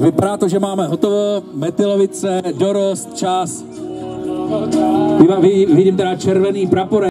vypadá to, že máme hotovo. Metylovice, dorost, čas. Vidím teda červený prapor.